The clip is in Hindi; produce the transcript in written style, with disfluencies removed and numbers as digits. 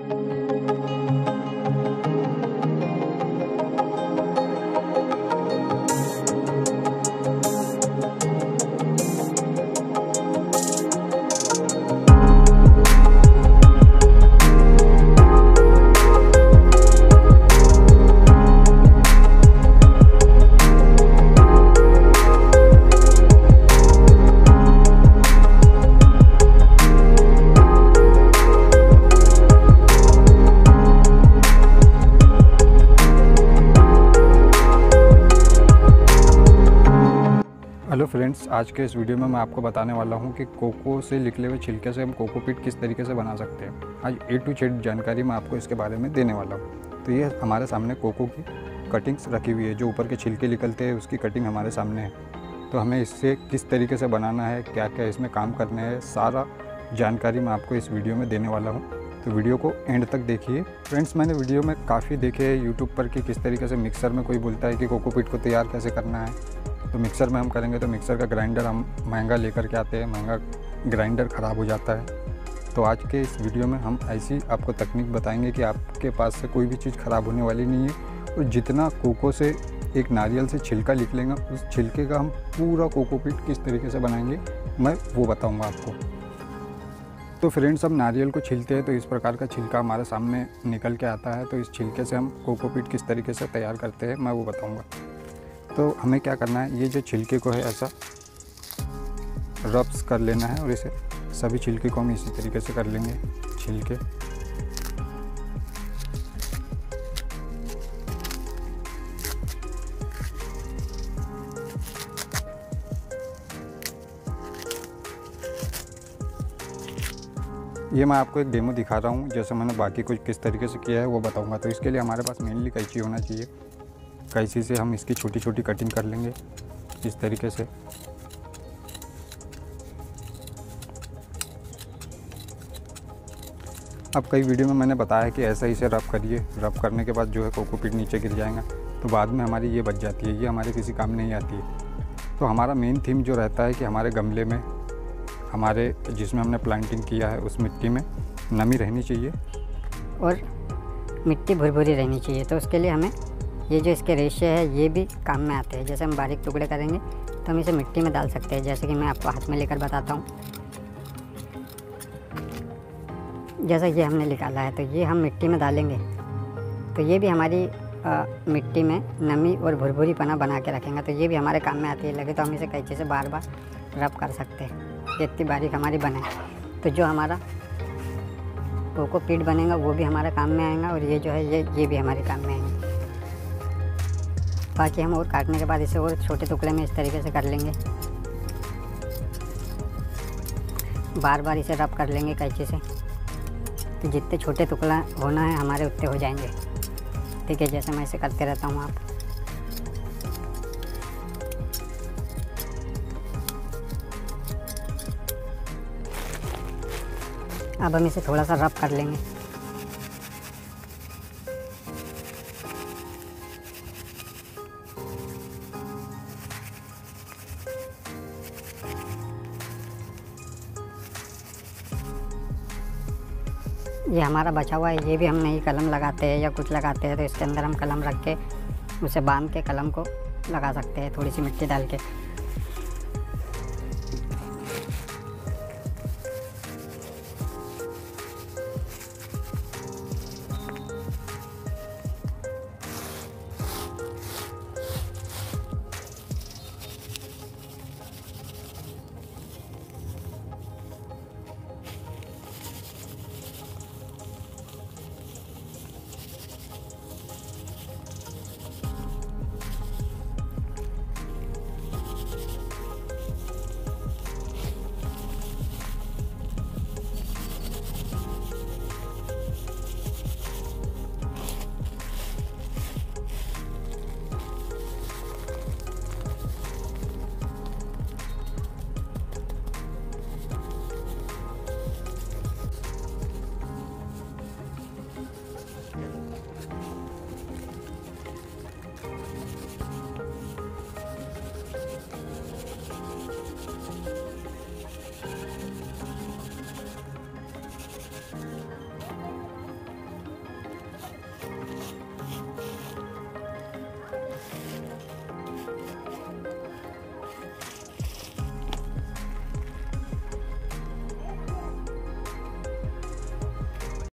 हेलो फ्रेंड्स, आज के इस वीडियो में मैं आपको बताने वाला हूं कि कोको से निकले हुए छिलके से हम कोकोपीट किस तरीके से बना सकते हैं। आज A to Z जानकारी मैं आपको इसके बारे में देने वाला हूं। तो ये हमारे सामने कोको की कटिंग्स रखी हुई है, जो ऊपर के छिलके निकलते हैं उसकी कटिंग हमारे सामने है। तो हमें इससे किस तरीके से बनाना है, क्या क्या इसमें काम करने हैं, सारा जानकारी मैं आपको इस वीडियो में देने वाला हूँ। तो वीडियो को एंड तक देखिए। फ्रेंड्स, मैंने वीडियो में काफ़ी देखे हैं यूट्यूब पर कि किस तरीके से मिक्सर में कोई बोलता है कि कोकोपीट को तैयार कैसे करना है। तो मिक्सर में हम करेंगे तो मिक्सर का ग्राइंडर हम महंगा लेकर के आते हैं, महंगा ग्राइंडर ख़राब हो जाता है। तो आज के इस वीडियो में हम ऐसी आपको तकनीक बताएंगे कि आपके पास से कोई भी चीज़ ख़राब होने वाली नहीं है। और जितना कोको से एक नारियल से छिलका निकलेगा, उस छिलके का हम पूरा कोकोपीट किस तरीके से बनाएंगे मैं वो बताऊँगा आपको। तो फ्रेंड्स, हम नारियल को छीलते हैं तो इस प्रकार का छिलका हमारे सामने निकल के आता है। तो इस छिलके से हम कोकोपीट किस तरीके से तैयार करते हैं मैं वो बताऊँगा। तो हमें क्या करना है, ये जो छिलके को है ऐसा रब्स कर लेना है और इसे सभी छिलके को हम इसी तरीके से कर लेंगे। छिलके ये मैं आपको एक डेमो दिखा रहा हूँ, जैसे मैंने बाकी कुछ किस तरीके से किया है वो बताऊँगा। तो इसके लिए हमारे पास मेनली कैंची होना चाहिए। कैंची से हम इसकी छोटी छोटी कटिंग कर लेंगे इस तरीके से। अब कई वीडियो में मैंने बताया है कि ऐसा ही से रब करिए, रब करने के बाद जो है कोकोपीट नीचे गिर जाएगा, तो बाद में हमारी ये बच जाती है, ये हमारे किसी काम नहीं आती है। तो हमारा मेन थीम जो रहता है कि हमारे गमले में, हमारे जिसमें हमने प्लांटिंग किया है उस मिट्टी में नमी रहनी चाहिए और मिट्टी भुरभुरी रहनी चाहिए। तो उसके लिए हमें ये जो इसके रेशे है ये भी काम में आते हैं। जैसे हम बारीक टुकड़े करेंगे तो हम इसे मिट्टी में डाल सकते हैं, जैसे कि मैं आपको हाथ में लेकर बताता हूँ। जैसा ये हमने निकाला है तो ये हम मिट्टी में डालेंगे तो ये भी हमारी मिट्टी में नमी और भुरभुरीपना बना के रखेंगे। तो ये भी हमारे काम में आती है। लगे तो हम इसे कैंची से बार बार रब कर सकते हैं, ये इतनी बारीक हमारी बने। तो जो हमारा कोकोपीट बनेगा वो भी हमारे काम में आएगा और ये जो है ये भी हमारे काम में आएंगे। बाकी हम और काटने के बाद इसे और छोटे टुकड़े में इस तरीके से कर लेंगे, बार बार इसे रब कर लेंगे कैंची से। तो जितने छोटे टुकड़ा होना है हमारे उतने हो जाएंगे। ठीक है, जैसे मैं इसे करते रहता हूँ आप। अब हम इसे थोड़ा सा रब कर लेंगे। ये हमारा बचा हुआ है, ये भी हम नई कलम लगाते हैं या कुछ लगाते हैं तो इसके अंदर हम कलम रख के उसे बांध के कलम को लगा सकते हैं, थोड़ी सी मिट्टी डाल के।